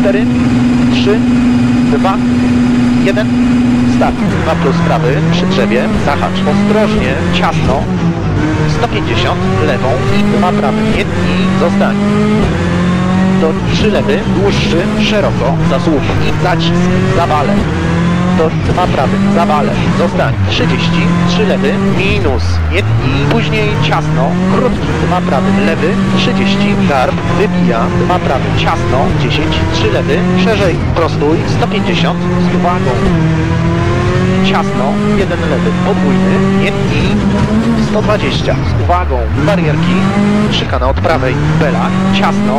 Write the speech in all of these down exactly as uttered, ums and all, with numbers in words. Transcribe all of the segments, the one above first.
cztery, trzy, dwa, jeden. Start. dwa plus prawy przy drzewie. Zahacz ostrożnie, ciasno. sto pięćdziesiąt lewą i dwa prawy. Nie i zostań. Do trzy lewy, dłuższy, szeroko, zasłup i zacisk, zawale. Do dwa prawy, zawale, zostań. trzydzieści, trzy lewy, minus, nie i później ciasno, krótki, dwa prawy, lewy, trzydzieści, garb, wybija, dwa prawy, ciasno, dziesięć, trzy lewy, szerzej, prostuj, sto pięćdziesiąt, z uwagą. Ciasno, jeden lewy, podwójny, nie i sto dwadzieścia, z uwagą, barierki, szykana od prawej, bela, ciasno.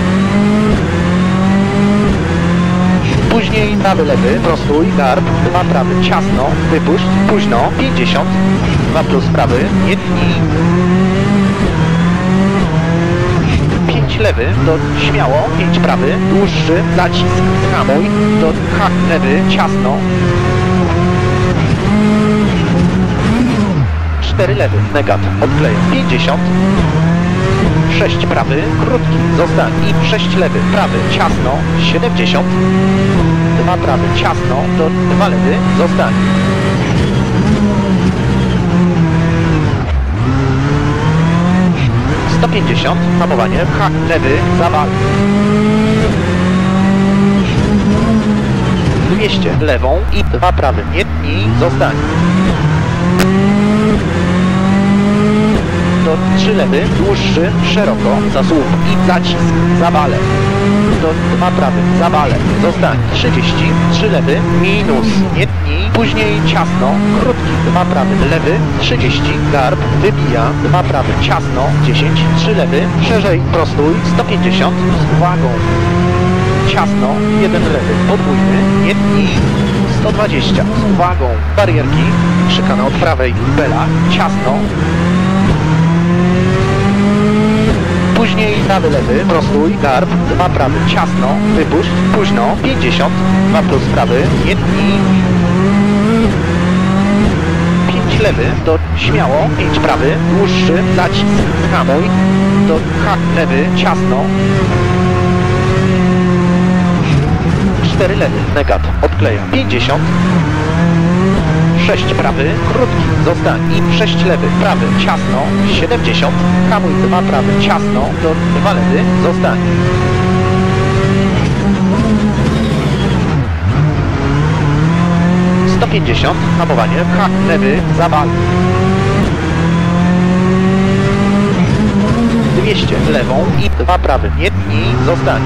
Później prawy lewy, prostuj, garb, dwa prawy, ciasno, wypuść, późno, pięćdziesiąt, dwa plus prawy, nie i pięć lewy, do śmiało, pięć prawy, dłuższy, zacisk, hamuj, do hak lewy, ciasno, cztery lewy, negat, odklejam, pięćdziesiąt, sześć prawy, krótki, zostań i sześć lewy, prawy, ciasno, siedemdziesiąt, dwa prawy, ciasno, do dwa lewy, zostań. sto pięćdziesiąt, hamowanie, hak, lewy, zawal. dwieście, lewą i dwa prawy, nie i zostań. Do trzy lewy, dłuższy, szeroko, zasłup i zacisk, zawale. Do dwa prawy, zawale, zostań. trzydzieści, trzy lewy, minus, nie i później ciasno, krótki, dwa prawy, lewy, trzydzieści, garb, wybija, dwa prawy, ciasno, dziesięć, trzy lewy, szerzej, prostuj, sto pięćdziesiąt, z uwagą. Ciasno, jeden lewy, podwójny, nie i sto dwadzieścia, z uwagą, barierki, szykana od prawej, bela, ciasno. Później prawy lewy, prostuj, garb, dwa prawy, ciasno, wypuść, późno, pięćdziesiąt, dwa plus prawy, nie i pięć lewy, do śmiało, pięć prawy, dłuższy, zacisk, hamuj, do hak lewy, ciasno, cztery lewy, negat, odklejam, pięćdziesiąt, sześć prawy, krótki, zostań i sześć lewy, prawy, ciasno, siedemdziesiąt, hamuj, dwa prawy, ciasno, do dwa lewy, zostań. sto pięćdziesiąt, hamowanie, hak, lewy, zawal. dwieście, lewą i dwa prawy, nie i zostań.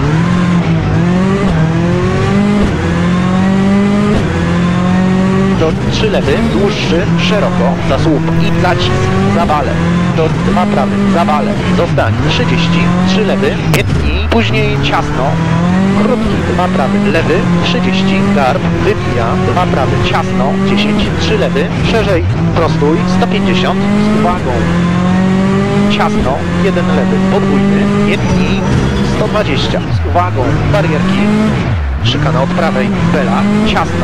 Do trzy lewy, dłuższy, szeroko, zasłup i zacisk, zawale. Do dwa prawy, zawale, zostań. trzydzieści, trzy lewy, nie i później ciasno, krótki, dwa prawy, lewy, trzydzieści, garb, wybija, dwa prawy, ciasno, dziesięć, trzy lewy, szerzej, prostuj, sto pięćdziesiąt, z uwagą. Ciasno, jeden lewy, podwójny, nie i sto dwadzieścia, z uwagą, barierki, szykana od prawej, bela, ciasno.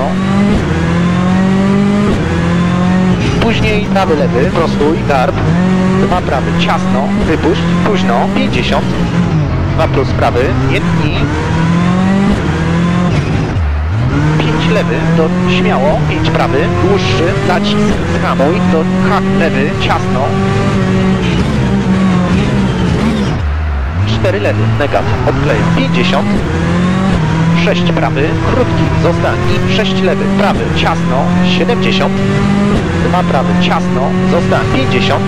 Później prawy lewy, prostuj, garb, dwa prawy, ciasno, wypuść, późno, pięćdziesiąt, dwa plus prawy, nie i pięć lewy, do śmiało, pięć prawy, dłuższy, zacisk, hamuj, do hak lewy, ciasno, cztery lewy, negat, odklejam, pięćdziesiąt, sześć prawy, krótki, zostań i sześć lewy, prawy, ciasno, siedemdziesiąt, dwa prawy, ciasno, zostań, pięćdziesiąt,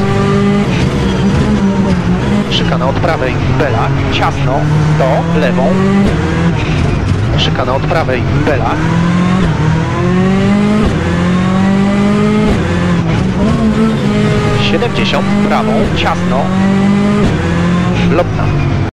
szykana od prawej, bela, ciasno, sto, lewą, szykana od prawej, bela, siedemdziesiąt, prawą, ciasno, lotna.